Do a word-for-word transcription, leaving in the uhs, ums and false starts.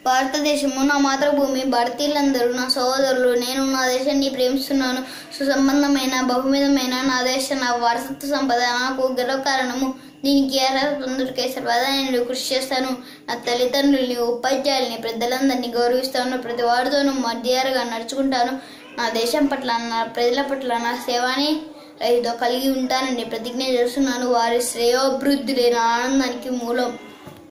భారతదేశము నా మాతృభూమి, భారతీయులందరూ నా సోదరులు. నేను నా దేశాన్ని ప్రేమిస్తున్నాను. సుసంబంధమైన బహుమిధమైన నా దేశ నా వారసత్వ సంపద నాకు గర్వకారణము. దీనికి అర్హత పొందుటకై సర్వదా నేను కృషి చేస్తాను. నా తల్లిదండ్రుల్ని, ఉపాధ్యాయుల్ని, పెద్దలందరినీ గౌరవిస్తాను. ప్రతి వారితోనూ మర్యాదగా నడుచుకుంటాను. నా దేశం పట్ల, నా ప్రజల పట్ల నా సేవని రైతుతో కలిగి ఉంటానని ప్రతిజ్ఞ చేస్తున్నాను. వారి శ్రేయోభివృద్ధులే నా ఆనందానికి మూలం.